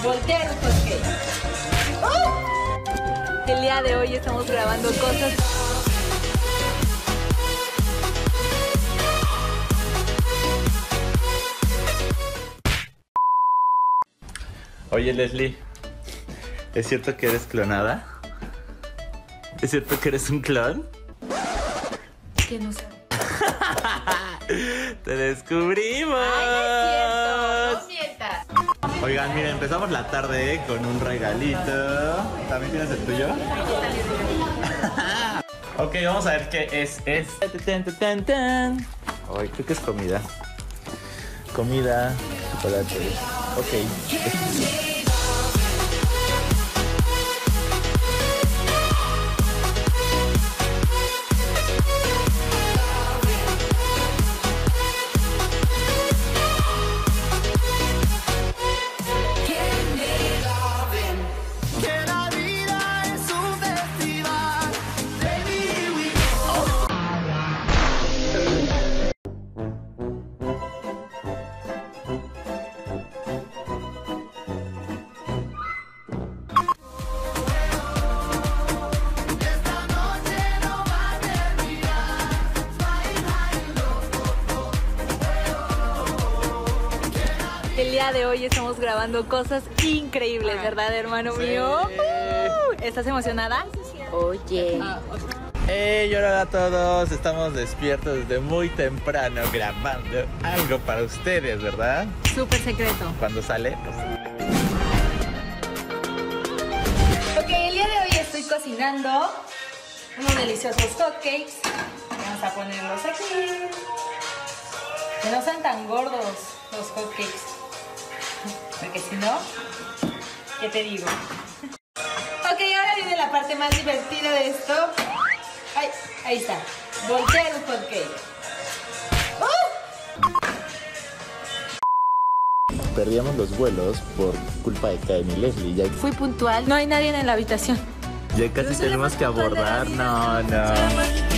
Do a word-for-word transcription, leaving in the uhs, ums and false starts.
voltear un hotcake. ¡Uh! El día de hoy estamos grabando cosas. Oye, Leslie, ¿es cierto que eres clonada? ¿Es cierto que eres un clon? Que no sé. ¡Te descubrimos! Ay, no es cierto, no mientas. Oigan, miren, empezamos la tarde con un regalito. ¿También tienes el tuyo? Ok, vamos a ver qué es. Es. Ay, creo que es comida. Comida, chocolate. Ok. El día de hoy estamos grabando cosas increíbles, ¿verdad, hermano Sí. mío? Uh, ¿Estás emocionada? Oye. Hey, hola a todos, estamos despiertos desde muy temprano grabando algo para ustedes, ¿verdad? Súper secreto. Cuando sale, pues... Ok, el día de hoy estoy cocinando unos deliciosos hotcakes. Vamos a ponerlos aquí. Que no sean tan gordos los hotcakes. Porque si no, ¿qué te digo? Ok, ahora viene la parte más divertida de esto. Ay, ahí está. Voltear un hotcake. ¡Uh! Perdíamos los vuelos por culpa de Karen y Leslie. Ya, Fui puntual. No hay nadie en la habitación. ya casi Yo soy la tenemos más que puntual de la abordar. vida. No, no.